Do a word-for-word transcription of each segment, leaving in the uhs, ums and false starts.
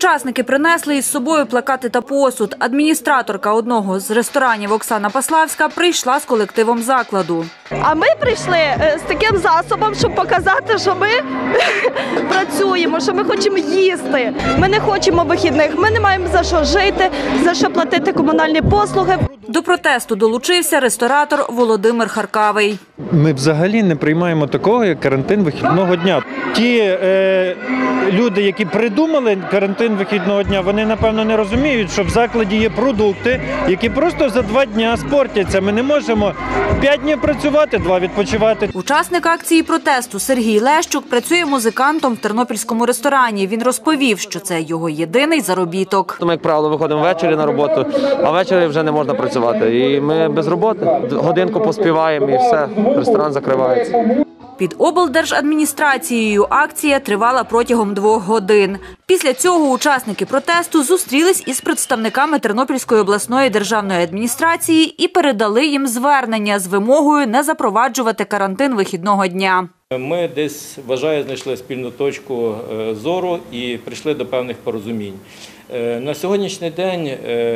Учасники принесли із собою плакати та посуд. Адміністраторка одного з ресторанів Оксана Паславська прийшла з колективом закладу. А ми прийшли з таким засобом, щоб показати, що ми працюємо, що ми хочемо їсти. Ми не хочемо вихідних, ми не маємо за що жити, за що платити комунальні послуги. До протесту долучився ресторатор Володимир Харкавий. Ми взагалі не приймаємо такого, як карантин вихідного дня. Ті е, люди, які придумали карантин вихідного дня, вони, напевно, не розуміють, що в закладі є продукти, які просто за два дня спортяться. Ми не можемо п'ять днів працювати, два відпочивати. Учасник акції протесту Сергій Лещук працює музикантом в тернопільському ресторані. Він розповів, що це його єдиний заробіток. Ми, як правило, виходимо ввечері на роботу, а ввечері вже не можна працювати. І ми без роботи. Годинку поспіваємо і все, ресторан закривається. Під облдержадміністрацією акція тривала протягом двох годин. Після цього учасники протесту зустрілись із представниками Тернопільської обласної державної адміністрації і передали їм звернення з вимогою не запроваджувати карантин вихідного дня. Ми десь, вважаю, знайшли спільну точку зору і прийшли до певних порозумінь. На сьогоднішній день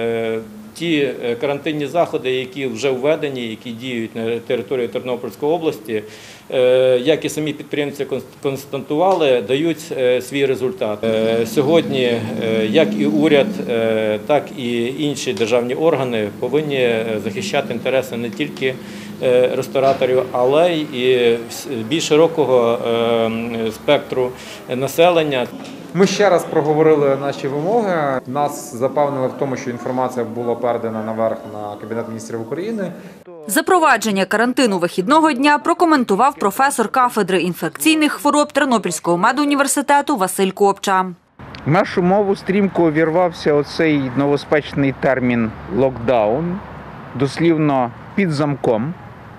ті карантинні заходи, які вже введені, які діють на території Тернопільської області, як і самі підприємці констатували, дають свій результат. Сьогодні як і уряд, так і інші державні органи повинні захищати інтереси не тільки рестораторів, але й більш широкого спектру населення. Ми ще раз проговорили наші вимоги. Нас запевнили в тому, що інформація була передана наверх на Кабінет міністрів України. Запровадження карантину вихідного дня прокоментував професор кафедри інфекційних хвороб Тернопільського медуніверситету Василь Копча. В нашу мову стрімко увірвався оцей новоспечний термін «локдаун», дослівно «під замком».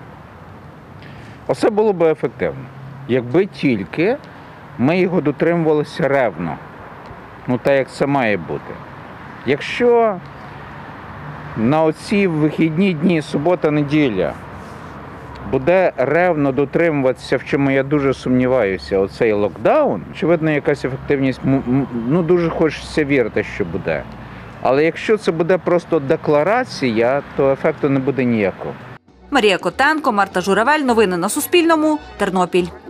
Оце було б ефективно, якби тільки ми його дотримувалися ревно, ну так як це має бути. Якщо на оці вихідні дні, субота-неділя, буде ревно дотримуватися, в чому я дуже сумніваюся, оцей локдаун, очевидно, якась ефективність, ну дуже хочеться вірити, що буде. Але якщо це буде просто декларація, то ефекту не буде ніякого. Марія Котенко, Марта Журавель. Новини на Суспільному. Тернопіль.